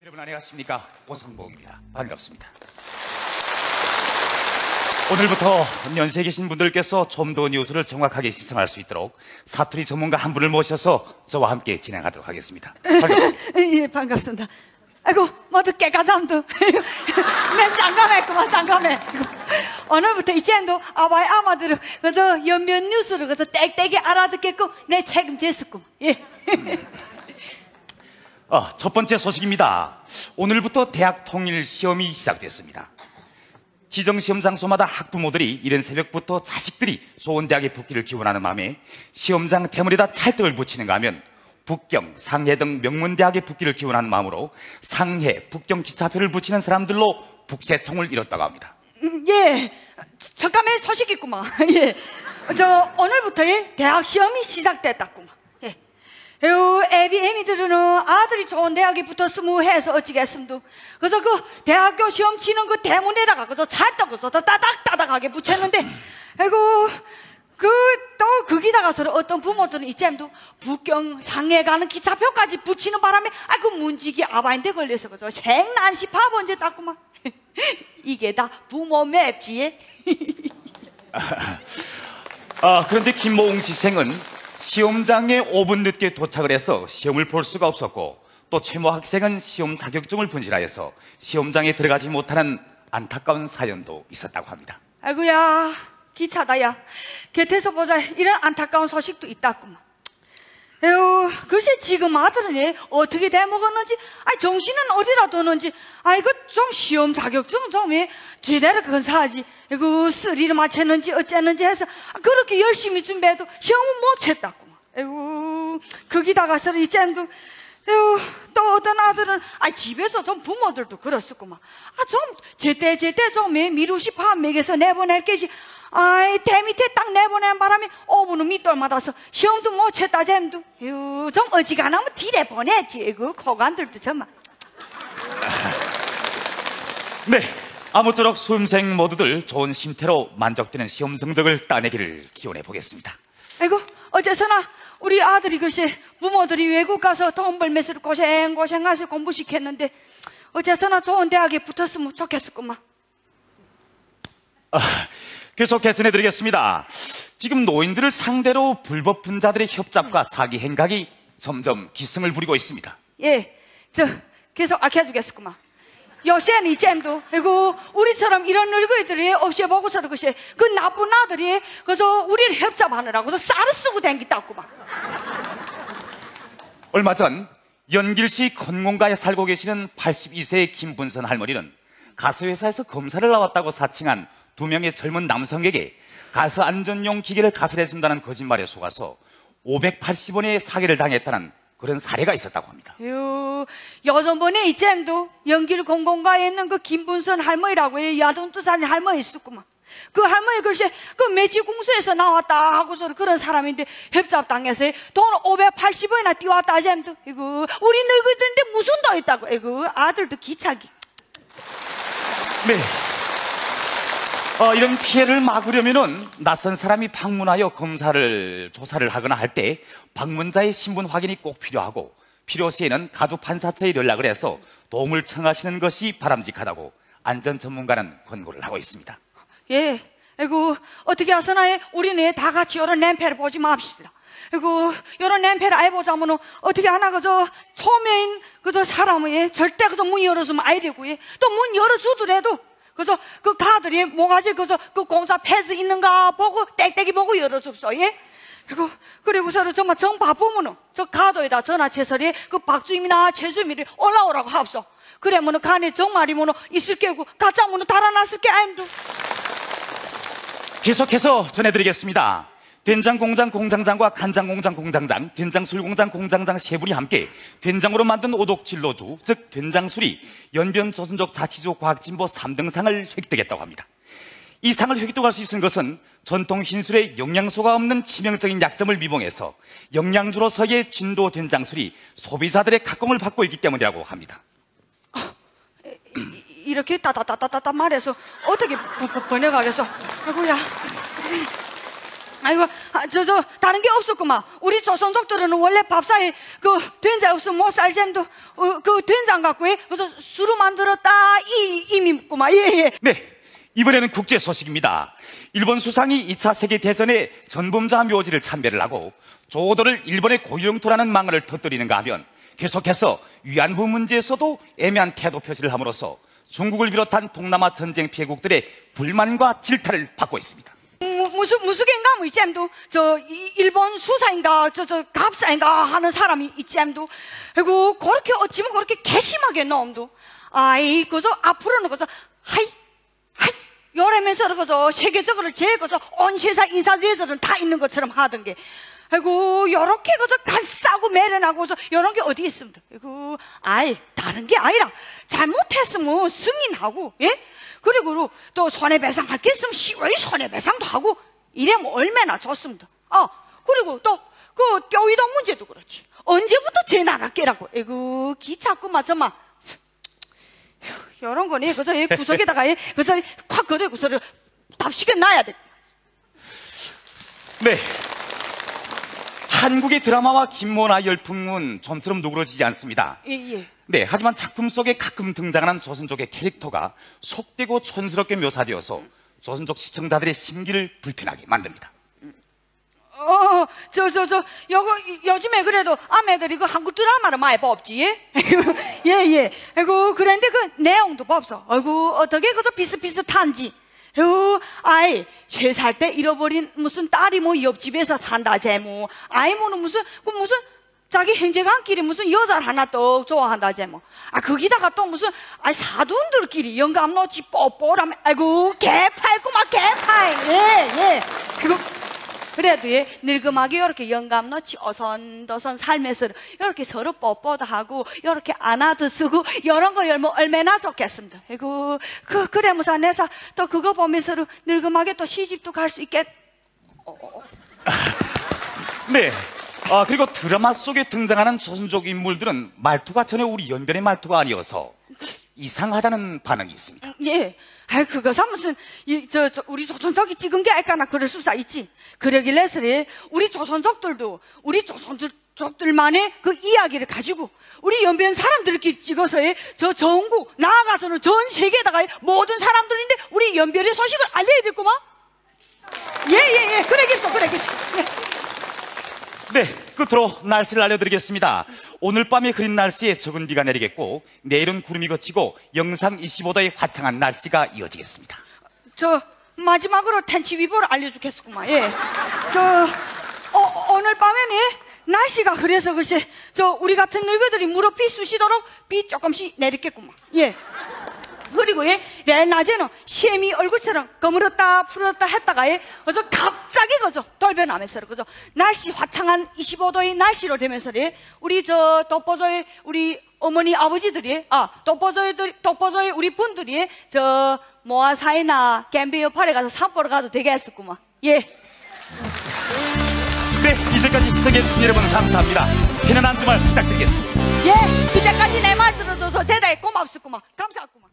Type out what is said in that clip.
여러분 안녕하십니까? 오성봉입니다. 반갑습니다. 오늘부터 연세에 계신 분들께서 좀 더 뉴스를 정확하게 시청할 수 있도록 사투리 전문가 한 분을 모셔서 저와 함께 진행하도록 하겠습니다. 반갑습니다. 예, 반갑습니다. 아이고, 모두 깨까잠도. 맨 쌍감했구만, 쌍감해. 오늘부터 이젠도 아바이 아마들은 그저 연면 뉴스를 그저 땡땡이 알아듣겠고 내 책임졌었구만. 예. 첫 번째 소식입니다. 오늘부터 대학 통일 시험이 시작됐습니다. 지정시험 장소마다 학부모들이 이른 새벽부터 자식들이 좋은 대학에 붙기를 기원하는 마음에 시험장 대문에다 찰떡을 붙이는가 하면 북경, 상해 등 명문대학에 붙기를 기원하는 마음으로 상해, 북경 기차표를 붙이는 사람들로 북새통을 이뤘다고 합니다. 예. 잠깐만 소식 있구만. 예. 오늘부터 대학 시험이 시작됐다구만. 예. 애비애미들은 아들이 좋은 대학에 붙었으면 해서 어찌겠음도. 그래서 그 대학교 시험 치는 그 대문에다가 그저 찰떡 그저 따닥따닥하게 붙였는데, 아이고, 또 거기다가서 어떤 부모들은 이쯤도 북경 상해 가는 기차표까지 붙이는 바람에 그 문지기 아바인데 걸려서 그저 생난시 파번제 땄구만. 이게 다 부모 맵지. 그런데 김모웅 시생은 시험장에 5분 늦게 도착을 해서 시험을 볼 수가 없었고, 또 최모 학생은 시험 자격증을 분실하여서 시험장에 들어가지 못하는 안타까운 사연도 있었다고 합니다. 아이고야, 기차다 야. 곁에서 보자 이런 안타까운 소식도 있다구만. 에휴, 글쎄 지금 아들은 어떻게 돼먹었는지, 정신은 어디다 두는지, 이거 좀 시험 자격증 좀 제대로 근사하지. 이거 쓰리를 맞췄는지 어쨌는지 해서 그렇게 열심히 준비해도 시험은 못 쳤다구만. 에휴, 거기다가서 이젠도, 에휴, 또 어떤 아들은 집에서 좀 부모들도 그렇었구만. 좀 제때 좀 미루시파 맥에서 내보낼 게지. 대 밑에 딱 내보낸 바람에 5분은 밑돌 맞아서 시험도 못 쳤다 잼도. 에휴, 좀 어지간하면 딜에 보냈지. 그 고관들도 정말. 네, 아무쪼록 수험생 모두들 좋은 심태로 만족되는 시험 성적을 따내기를 기원해 보겠습니다. 아이고, 어째서나 우리 아들이 글쎄 부모들이 외국 가서 돈 벌면서 고생하셔 공부시켰는데 어째서나 좋은 대학에 붙었으면 좋겠었구만. 계속 개선해드리겠습니다. 지금 노인들을 상대로 불법 분자들의 협잡과 사기 행각이 점점 기승을 부리고 있습니다. 예, 계속 알려주겠구만. 요새는 이쯤도, 우리처럼 이런 늙은이들이 없이 보고서는 글쎄 그 나쁜 아들이 그래서 우리를 협잡하느라고 쌀을 쓰고 댕기다구만. 얼마 전 연길시 건공가에 살고 계시는 82세의 김분선 할머니는 가스회사에서 검사를 나왔다고 사칭한 2명의 젊은 남성에게 가스 안전용 기계를 가설해준다는 거짓말에 속아서 580원의 사기를 당했다는 그런 사례가 있었다고 합니다. 요전번에 이쯤도 연길 공공가에 있는 그 김분선 할머니라고 야동투산 할머니 있었구만. 그 할머니 글쎄 그 매치공수에서 나왔다 하고서 그런 사람인데 협잡당해서 돈 580원이나 띄웠다 잼도. 우리 늙은이들인데 무슨 돈 있다고. 아들도 기차기. 네. 이런 피해를 막으려면은 낯선 사람이 방문하여 조사를 하거나 할 때 방문자의 신분 확인이 꼭 필요하고, 필요시에는 가두판사처에 연락을 해서 도움을 청하시는 것이 바람직하다고 안전 전문가는 권고를 하고 있습니다. 예, 어떻게 하서나 우리는 다 같이 이런 냄새를 보지 맙시다. 이런 냄새를 아예 보자면 어떻게 하나 처음엔 사람이 절대 문 열어주면 아이 되고, 또 문 열어주더라도 그 가들이 뭐가지 그 공사 폐지 있는가 보고 땡땡이 보고 열어줍소. 예? 그리고서 정말 정 바쁘면은 저 가도에다 전화체설에 그 박주임이나 최주임이 올라오라고 합소. 그러면은 간에 정말이면은 있을 게고 가짜면은 달아났을 게 아임도. 계속해서 전해드리겠습니다. 된장공장 공장장과 간장공장 공장장, 된장술공장 공장장 세 분이 함께 된장으로 만든 오독진로주, 즉 된장술이 연변조선족 자치주 과학진보 3등상을 획득했다고 합니다. 이 상을 획득할 수 있은 것은 전통 흰술에 영양소가 없는 치명적인 약점을 미봉해서 영양주로서의 진도 된장술이 소비자들의 각광을 받고 있기 때문이라고 합니다. 이렇게 따따따따따 말해서 어떻게 번역하겠어. 아이고야. 아이고, 다른 게 없었구만. 우리 조선족들은 원래 밥상에 그 된장 없으면 못 살잼도 그 된장 갖고 그래서 술을 만들었다 이미구만. 예. 네, 이번에는 국제 소식입니다. 일본 수상이 2차 세계대전에 전범자 묘지를 참배를 하고 조도를 일본의 고유영토라는 망언을 터뜨리는가 하면 계속해서 위안부 문제에서도 애매한 태도 표시를 함으로써 중국을 비롯한 동남아 전쟁 피해국들의 불만과 질타를 받고 있습니다. 무슨 갱가 뭐 이쯤도 일본 수사인가 갑사인가 하는 사람이 이쯤도 아이고 그렇게 어찌면 그렇게 개심하게 놈도 아이 그저 앞으로는 그저 하이 요러면서 그저 세계적으로 제일 그저 온 세상 인사들에서는 다 있는 것처럼 하던 게 아이고 요렇게 그저 간싸고 매련하고 요런 게 어디 있습니다. 아이고 아이 다른 게 아니라 잘못했으면 승인하고 예 그리고 또 손해배상할 게 있으면 시원히 손해배상도 하고 이래면 얼마나 좋습니다. 그리고 또 그 교이동 문제도 그렇지. 언제부터 제 나갈게라고. 아이고 기차구만 정말. 이런 거니 그저 구석에다가 그저 확 그대 구석을 답시게 놔야 돼. 네. 한국의 드라마와 김모나 열풍은 좀처럼 누그러지지 않습니다. 예. 네, 하지만 작품 속에 가끔 등장하는 조선족의 캐릭터가 속되고 촌스럽게 묘사되어서 조선족 시청자들의 심기를 불편하게 만듭니다. 요즘에 그래도 아매들이 그 한국 드라마를 많이 뽑지, 예? 예. 아이고, 그런데 그 내용도 뽑소. 아이고, 어떻게 그저 비슷비슷한지. 아이, 3살 때 잃어버린 무슨 딸이 뭐 옆집에서 산다제 뭐. 아이, 뭐는 무슨 자기 형제간끼리 무슨 여자를 하나 또 좋아한다제 뭐. 거기다가 또 무슨, 사돈들끼리 영감놓치 뽀뽀라며. 아이고, 개팔구만, 개팔. 예. 그래도 늙음하게 이렇게 영감 넣지 어선도선 살면서 이렇게 서로 뽀뽀도 하고 이렇게 안아도 쓰고 이런 거 열면 얼마나 좋겠습니다. 아이고 그래면서 내서 또 그거 보면서 늙음하게 또 시집도 갈 수 있겠. 네. 그리고 드라마 속에 등장하는 조선족 인물들은 말투가 전혀 우리 연변의 말투가 아니어서 이상하다는 반응이 있습니다. 예. 그거사 무슨 우리 조선족이 찍은 게 알까나 그럴 수사 있지. 그러길래서래 우리 조선족들도 우리 조선족들만의 그 이야기를 가지고 우리 연변 사람들끼리 찍어서 저 전국 나아가서는 전 세계에다가 모든 사람들인데 우리 연변의 소식을 알려야겠구만. 예. 그러겠어. 네, 끝으로 날씨를 알려드리겠습니다. 오늘 밤에 흐린 날씨에 적은 비가 내리겠고 내일은 구름이 걷히고 영상 25도의 화창한 날씨가 이어지겠습니다. 마지막으로 텐치 위보를 알려주겠구만. 예. 오늘 밤에는 날씨가 흐려서 글쎄 우리 같은 늙은이들이 무릎이 쑤시도록 비 조금씩 내리겠구만. 예. 그리고 내일 낮에는 셈이 얼굴처럼 거물었다 풀었다 했다가 갑자기 돌변하면서 날씨 화창한 25도의 날씨로 되면서 우리 독보조의 우리 어머니 아버지들이 독보조의 우리 분들이 모아사이나 갬비어 팔에 가서 산보러 가도 되겠었구만. 예. 네, 이제까지 시청해주신 여러분 감사합니다. 편안한 주말 부탁드리겠습니다. 예, 이제까지 내 말 들어줘서 대단히 고맙습구만. 감사합구만.